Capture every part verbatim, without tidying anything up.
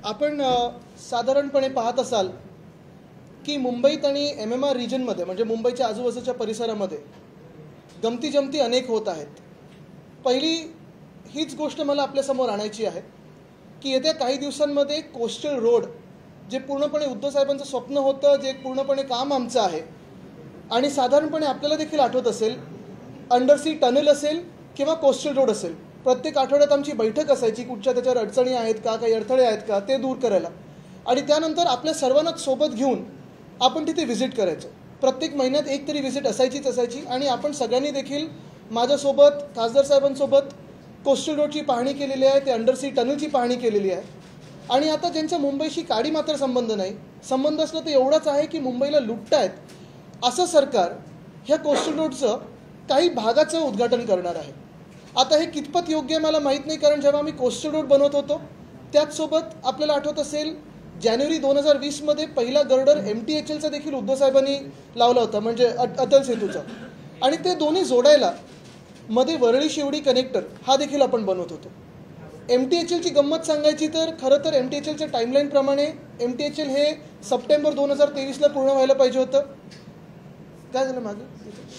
आपण साधारणपणे पाहत असाल की मुंबईत आणि एम एम आर रिजनमध्ये म्हणजे मुंबईच्या आजूबाजूच्या परिसरामध्ये गमती जमती अनेक होत आहेत। पहिली हीच गोष्ट मला आपल्यासमोर आणायची आहे की येत्या काही दिवसांमध्ये कोस्टल रोड जे पूर्णपणे उद्धव साहेबांचं स्वप्न होतं, जे पूर्णपणे काम आमचं आहे आणि साधारणपणे आपल्याला देखील आठवत असेल अंडरसी टनल असेल किंवा कोस्टल रोड असेल, प्रत्येक आठवड्यात आमची बैठक असायची कुठच्या त्याच्यावर अडचणी आहेत का, काही अडथळे आहेत का ते दूर करायला आणि त्यानंतर आपल्या सर्वांना सोबत घेऊन आपण तिथे व्हिजिट करायचो। प्रत्येक महिन्यात एक तरी व्हिजिट असायचीच असायची आणि आपण सगळ्यांनी देखील माझ्यासोबत खासदार साहेबांसोबत कोस्टल रोडची पाहणी केलेली आहे, ते अंडरसी टनलची पाहणी केलेली आहे आणि आता ज्यांचा मुंबईशी काडी मात्र संबंध नाही, संबंध असला तर एवढाच आहे की मुंबईला लुटतायत असं सरकार ह्या कोस्टल रोडचं काही भागाचं उद्घाटन करणार आहे। आता हे कितपत योग्य मला माहीत नाही, कारण जेव्हा आम्ही कोस्टल रोड बनवत होतो त्याचसोबत आपल्याला आठवत असेल जानेवारी दोन हजार वीसमध्ये पहिला गर्डर एम टी एच एलचा देखील उद्धव साहेबांनी लावला होता, म्हणजे अटल सेतूचा, आणि ते दोन्ही जोडायला मध्ये वरळी शिवडी कनेक्टर हा देखील आपण बनवत होतो। एम टी एच एलची गंमत सांगायची तर खरं तर एम टी एच एलच्या टाईमलाईनप्रमाणे एम टी एच एल हे सप्टेंबर दोन हजार तेवीसला पूर्ण व्हायला पाहिजे होतं। काय झालं मागे?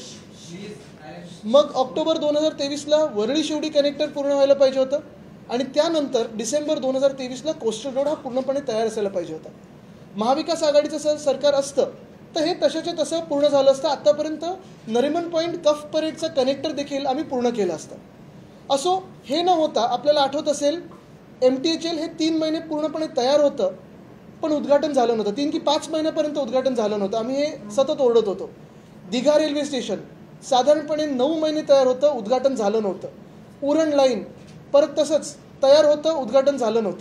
मग ऑक्टोबर दोन हजार तेवीसला वरळी शिवडी कनेक्टर पूर्ण व्हायला पाहिजे होतं आणि त्यानंतर डिसेंबर दोन हजार तेवीसला कोस्टल रोड हा पूर्णपणे तयार असायला पाहिजे होता। महाविकास आघाडीचं सरकार असतं तर हे तशाच्या तसं पूर्ण झालं असतं। आत्तापर्यंत नरिमन पॉईंट कफ परेडचं कनेक्टर देखील आम्ही पूर्ण केलं असतं। असो, हे न होता आपल्याला आठवत असेल एम टी एच एल हे तीन महिने पूर्णपणे तयार होतं पण उद्घाटन झालं नव्हतं। तीन की पाच महिन्यापर्यंत उद्घाटन झालं नव्हतं। आम्ही हे सतत ओरडत होतो। दिघा रेल्वे स्टेशन साधारणपणे नऊ महिने तयार होतं, उद्घाटन झालं नव्हतं। उरण लाईन परत तसंच तयार होतं, उद्घाटन झालं नव्हतं।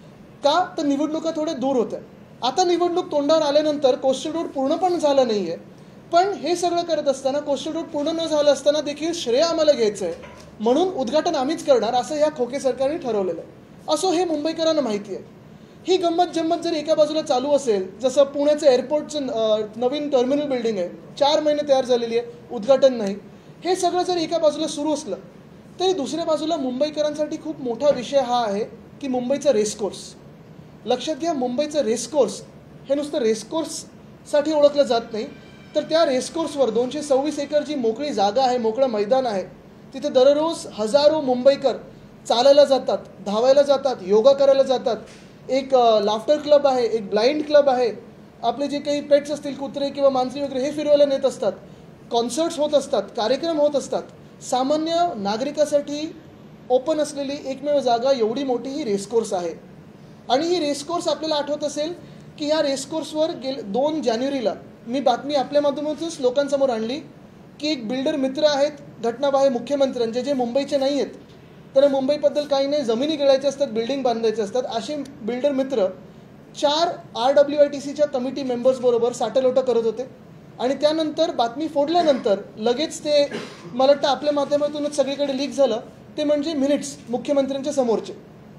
का तर निवडणुका थोड्या दूर होत्या। आता निवडणूक तोंडावर आल्यानंतर कोस्टल रोड पूर्ण पण झालं नाही आहे, पण हे सगळं करत असताना कोस्टल रोड पूर्ण न झालं असताना देखील श्रेय आम्हाला घ्यायचं आहे म्हणून उद्घाटन आम्हीच करणार असं या खोके सरकारने ठरवलेलं आहे। असो, हे मुंबईकरांना माहिती आहे। ही गंमत जम्मत जर एका बाजूला चालू असेल, जसं पुण्याचं एअरपोर्टचं नवीन टर्मिनल बिल्डिंग आहे, चार महिने तयार झालेली आहे, उद्घाटन नाही, हे सगळं जर एका बाजूला सुरू असलं तरी दुसऱ्या बाजूला मुंबईकरांसाठी खूप मोठा विषय हा आहे की मुंबईचं रेसकोर्स। लक्षात घ्या, मुंबईचं रेसकोर्स हे नुसतं रेसकोर्ससाठी ओळखलं जात नाही, तर त्या रेसकोर्सवर दोनशे सव्वीस एकर जी मोकळी जागा आहे, मोकळं मैदान आहे, तिथे दररोज हजारो मुंबईकर चालायला जातात, धावायला जातात, योगा करायला जातात। एक लाफ्टर क्लब आहे, एक ब्लाइंड क्लब आहे, आपले जे काही पेट्स असतील कुत्रे किंवा मांजरी वगैरे हे फिरवायला नेत असतात, कॉन्सर्ट्स होत असतात, कार्यक्रम होत असतात। सामान्य नागरिकासाठी ओपन असलेली एकमेव जागा एवढी मोठी ही रेसकोर्स आहे आणि ही रेसकोर्स आपल्याला आठवत असेल की या रेसकोर्सवर गेले दोन जानेवारीला मी बातमी आपल्या माध्यमातूनच लोकांसमोर आणली की एक बिल्डर मित्र आहेत घटनाबाह्य मुख्यमंत्र्यांचे, जे मुंबईचे नाही आहेत, तर मुंबईबद्दल काही नाही, जमिनी गिळायच्या असतात, बिल्डिंग बांधायचे असतात, असे बिल्डर मित्र चार आर डब्ल्यू आय टी सीच्या कमिटी मेंबर्सबरोबर साठलोटं करत होते आणि त्यानंतर बातमी फोडल्यानंतर लगेच ते मला वाटतं आपल्या माध्यमातूनच सगळीकडे लीक झालं, ते म्हणजे मिनिट्स मुख्यमंत्र्यांच्या समोरचे।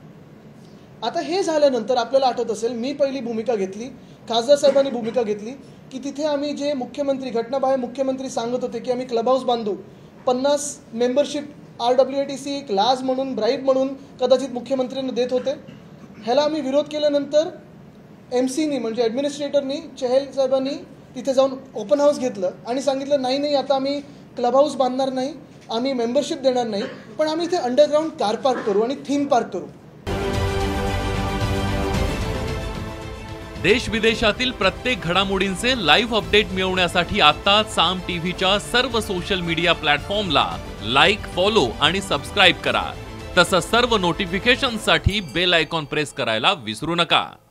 आता हे झाल्यानंतर आपल्याला आठवत असेल मी पहिली भूमिका घेतली, खासदार साहेबांनी भूमिका घेतली की तिथे आम्ही जे मुख्यमंत्री घटनाबाह्य मुख्यमंत्री सांगत होते की आम्ही क्लब हाऊस बांधू, पन्नास membership R W I T C एक लाज म्हणून, ब्राईब म्हणून कदाचित मुख्यमंत्र्यांना देत होते, ह्याला आम्ही विरोध केल्यानंतर एम सीनी म्हणजे ॲडमिनिस्ट्रेटरनी चहल साहेबांनी तिथे जाऊन ओपन हाऊस घेतलं आणि सांगितलं नाही नाही आता आम्ही क्लब हाऊस बांधणार नाही, आम्ही मेंबरशिप देणार नाही, पण आम्ही इथे अंडरग्राऊंड कार पार्क करू आणि थीम पार्क करू। देश विदेशातील प्रत्येक घडामोडींचे लाईव्ह अपडेट मिळवण्यासाठी आता साम टीव्हीच्या सर्व सोशल मीडिया प्लॅटफॉर्मला लाईक, फॉलो आणि सबस्क्राईब करा। तसंच सर्व नोटिफिकेशनसाठी बेल आयकॉन प्रेस करायला विसरू नका।